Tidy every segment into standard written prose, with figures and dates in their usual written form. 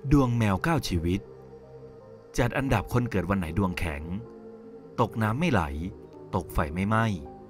ดวงแมว9ชีวิตจัดอันดับคนเกิดวันไหนดวงแข็งตกน้ำไม่ไหลตกไฟไม่ไหม้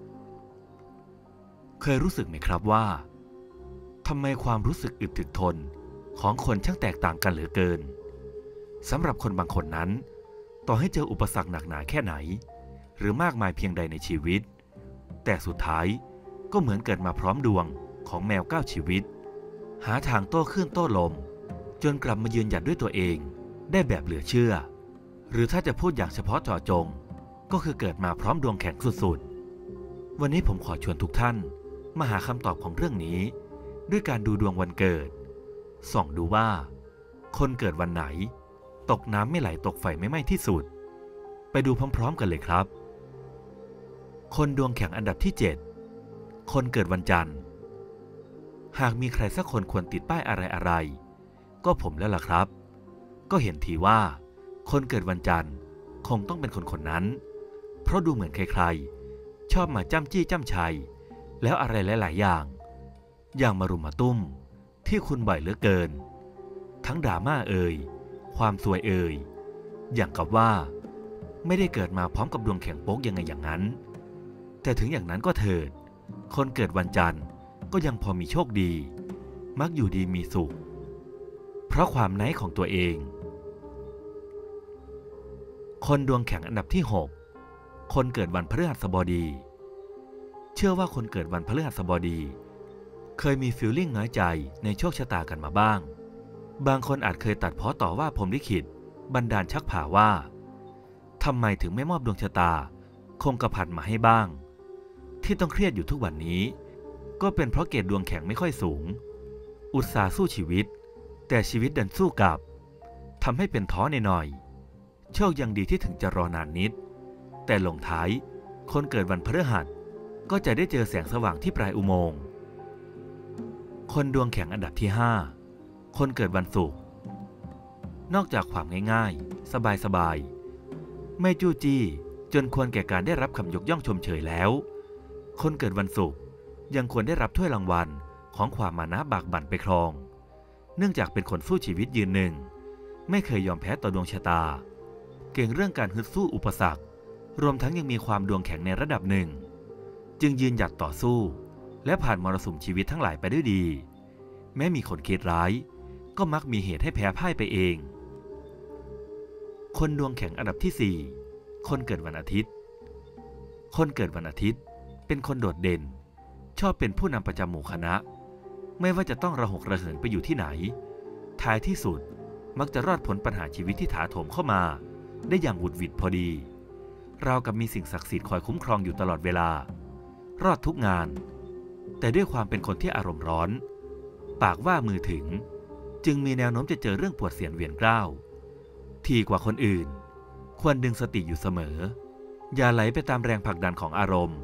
เคยรู้สึกไหมครับว่าทำไมความรู้สึกอึดถึกทนของคนช่างแตกต่างกันเหลือเกินสำหรับคนบางคนนั้นต่อให้เจออุปสรรคหนักหนาแค่ไหนหรือมากมายเพียงใดในชีวิตแต่สุดท้ายก็เหมือนเกิดมาพร้อมดวงของแมว9ชีวิตหาทางโต้คลื่นโต้ลมจนกลับมายืนหยัดด้วยตัวเองได้แบบเหลือเชื่อหรือถ้าจะพูดอย่างเฉพาะเจาะจงก็คือเกิดมาพร้อมดวงแข็งสุดๆวันนี้ผมขอชวนทุกท่านมาหาคำตอบของเรื่องนี้ด้วยการดูดวงวันเกิดส่องดูว่าคนเกิดวันไหนตกน้ำไม่ไหลตกไฟไม่ไหม้ที่สุดไปดูพร้อมๆกันเลยครับคนดวงแข็งอันดับที่7คนเกิดวันจันทร์หากมีใครสักคนควรติดป้ายอะไรๆก็ผมแล้วล่ะครับก็เห็นทีว่าคนเกิดวันจันทร์คงต้องเป็นคนนั้นเพราะดูเหมือนใครๆชอบมาจ้ำจี้จ้ำชัยแล้วอะไรหลายๆอย่างมารุมมาตุ้มที่คุณบ่อยเหลือเกินทั้งดราม่าความซวยอย่างกับว่าไม่ได้เกิดมาพร้อมกับดวงแข็งโป๊กยังไงอย่างนั้นแต่ถึงอย่างนั้นก็เถิดคนเกิดวันจันทร์ก็ยังพอมีโชคดีมักอยู่ดีมีสุขเพราะความไนท์ของตัวเองคนดวงแข็งอันดับที่6คนเกิดวันพฤหัสบดีเชื่อว่าคนเกิดวันพฤหัสบดีเคยมีฟีลลิ่งน้อยใจในโชคชะตากันมาบ้างบางคนอาจเคยตัดพ้อต่อว่าพรหมลิขิตบันดาลชักผ่าว่าทำไมถึงไม่มอบดวงชะตาคงกระพันมาให้บ้างที่ต้องเครียดอยู่ทุกวันนี้ก็เป็นเพราะเกรดดวงแข็งไม่ค่อยสูงอุตส่าห์สู้ชีวิตแต่ชีวิตดันสู้กลับทำให้เป็นท้อหน่อยโชคยังดีที่ถึงจะรอนานนิดแต่ลงท้ายคนเกิดวันพฤหัสก็จะได้เจอแสงสว่างที่ปลายอุโมงค์คนดวงแข็งอันดับที่5คนเกิดวันศุกร์นอกจากความง่ายๆสบายๆไม่จู้จี้จนควรแก่การได้รับคำยกย่องชมเชยแล้วคนเกิดวันศุกร์ยังควรได้รับถ้วยรางวัลของความมานะบากบั่นไปครองเนื่องจากเป็นคนสู้ชีวิตยืนหนึ่งไม่เคยยอมแพ้ต่อดวงชะตาเก่งเรื่องการฮึดสู้อุปสรรครวมทั้งยังมีความดวงแข็งในระดับหนึ่งจึงยืนหยัดต่อสู้และผ่านมรสุมชีวิตทั้งหลายไปด้วยดีแม้มีคนคิดร้ายก็มักมีเหตุให้แพ้พ่ายไปเองคนดวงแข็งอันดับที่4คนเกิดวันอาทิตย์คนเกิดวันอาทิตย์เป็นคนโดดเด่นชอบเป็นผู้นำประจำหมู่คณะไม่ว่าจะต้องระหกระเหินไปอยู่ที่ไหนท้ายที่สุดมักจะรอดพ้นปัญหาชีวิตที่ถาโถมเข้ามาได้อย่างหวุดหวิดพอดีราวกับมีสิ่งศักดิ์สิทธิ์คอยคุ้มครองอยู่ตลอดเวลารอดทุกงานแต่ด้วยความเป็นคนที่อารมณ์ร้อนปากว่ามือถึงจึงมีแนวโน้มจะเจอเรื่องปวดเสียนเวียนเกล้าทีกว่าคนอื่นควรดึงสติอยู่เสมออย่าไหลไปตามแรงผลักดันของอารมณ์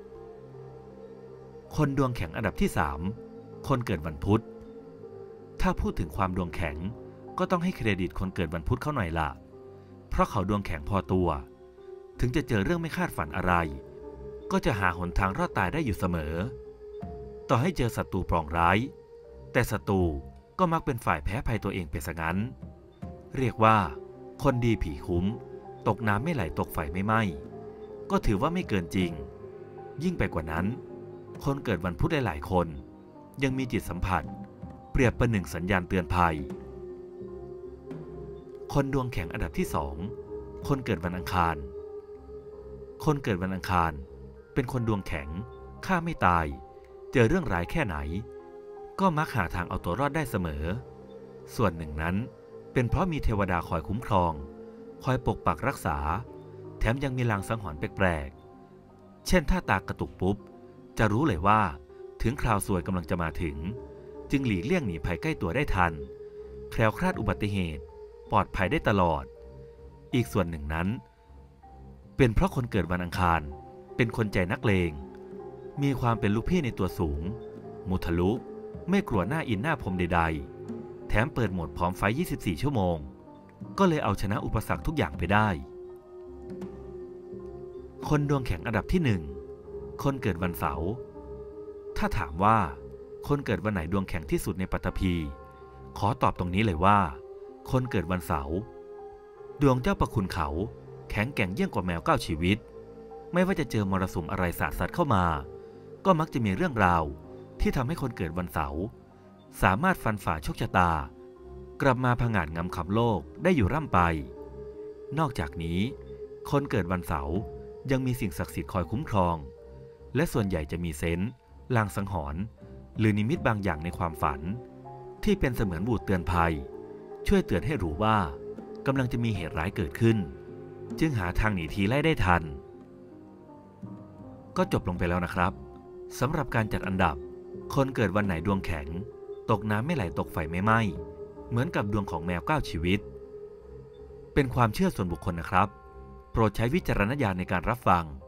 คนดวงแข็งอันดับที่3คนเกิดวันพุธถ้าพูดถึงความดวงแข็งก็ต้องให้เครดิตคนเกิดวันพุธเขาหน่อยล่ะเพราะเขาดวงแข็งพอตัวถึงจะเจอเรื่องไม่คาดฝันอะไรก็จะหาหนทางรอดตายได้อยู่เสมอต่อให้เจอศัตรูปรองร้ายแต่ศัตรูก็มักเป็นฝ่ายแพ้ภัยตัวเองไปซะงั้นเรียกว่าคนดีผีคุ้มตกน้ำไม่ไหลตกไฟไม่ไหม้ก็ถือว่าไม่เกินจริงยิ่งไปกว่านั้นคนเกิดวันพุธหลายๆคนยังมีจิตสัมผัสเปรียบประหนึ่งสัญญาณเตือนภัยคนดวงแข็งอันดับที่2คนเกิดวันอังคารคนเกิดวันอังคารเป็นคนดวงแข็งฆ่าไม่ตายเจอเรื่องร้ายแค่ไหนก็มักหาทางเอาตัวรอดได้เสมอส่วนหนึ่งนั้นเป็นเพราะมีเทวดาคอยคุ้มครองคอยปกปักรักษาแถมยังมีลางสังหรณ์แปลกๆเช่นถ้าตากระตุกปุ๊บจะรู้เลยว่าถึงคราวซวยกำลังจะมาถึงจึงหลีกเลี่ยงหนีภัยใกล้ตัวได้ทันแคล้วคลาดอุบัติเหตุปลอดภัยได้ตลอดอีกส่วนหนึ่งนั้นเป็นเพราะคนเกิดวันอังคารเป็นคนใจนักเลงมีความเป็นลูกพี่ในตัวสูงมุทะลุไม่กลัวหน้าอินหน้าพรมใดๆแถมเปิดโหมดพร้อมไฟ24ชั่วโมงก็เลยเอาชนะอุปสรรคทุกอย่างไปได้คนดวงแข็งอันดับที่1คนเกิดวันเสาร์ถ้าถามว่าคนเกิดวันไหนดวงแข็งที่สุดในปฐพีขอตอบตรงนี้เลยว่าคนเกิดวันเสาร์ดวงเจ้าประคุณเขาแข็งแกร่งยิ่งกว่าแมว9ชีวิตไม่ว่าจะเจอมรสุมอะไรสาดสัดเข้ามาก็มักจะมีเรื่องราวที่ทำให้คนเกิดวันเสาร์สามารถฟันฝ่าโชคชะตากลับมาผงาดงำคำโลกได้อยู่ร่ำไปนอกจากนี้คนเกิดวันเสาร์ยังมีสิ่งศักดิ์สิทธิ์คอยคุ้มครองและส่วนใหญ่จะมีเซนส์ลางสังหรณ์หรือนิมิตบางอย่างในความฝันที่เป็นเสมือนบูดเตือนภัยช่วยเตือนให้รู้ว่ากำลังจะมีเหตุร้ายเกิดขึ้นจึงหาทางหนีทีไล่ได้ทันก็จบลงไปแล้วนะครับสำหรับการจัดอันดับคนเกิดวันไหนดวงแข็งตกน้ำไม่ไหลตกไฟไม่ไหม้เหมือนกับดวงของแมว9ชีวิตเป็นความเชื่อส่วนบุคคลนะครับโปรดใช้วิจารณญาณในการรับฟัง